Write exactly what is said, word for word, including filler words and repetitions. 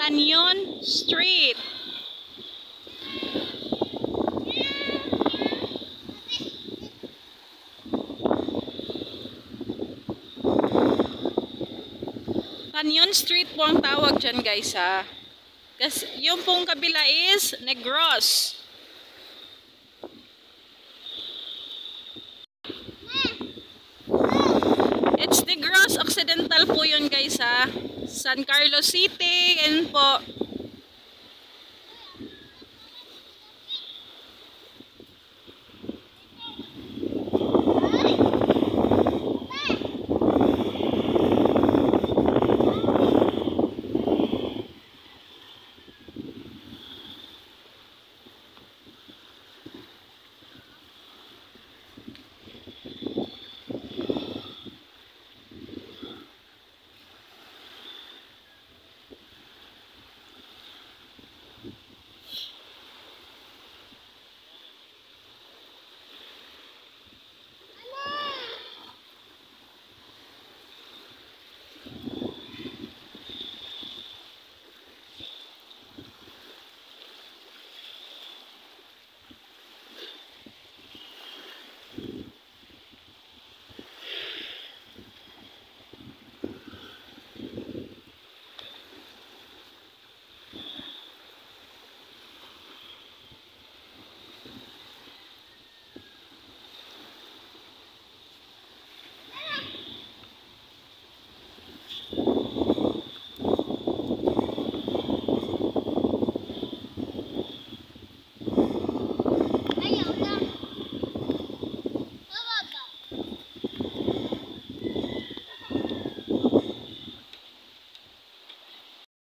Canyon Street. Canyon Street po ang tawag dyan guys ha. Kasi yung pong kabila is Negros. It's Negros Occidental po yun guys ha. San Carlos City and po